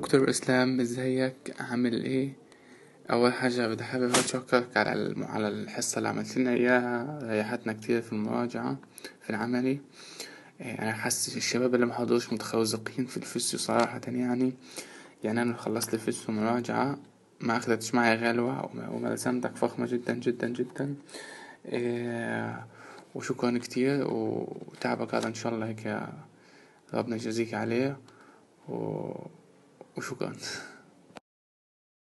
دكتور اسلام، ازيك؟ عامل ايه؟ اول حاجه بدي حابب اشكرك على الحصه اللي عملت لنا اياها، ريحتنا كتير في المراجعه في العملي. انا حاسس الشباب اللي محضروش متخوزقين في الفيزيو صراحه. يعني انا خلصت الفيزيو مراجعه، ما اخدتش معي غلوه وملزمتك فخمه جدا جدا جدا. وشكرا كتير، وتعبك هذا ان شاء الله هيك ربنا يجازيك عليه. وشكرا.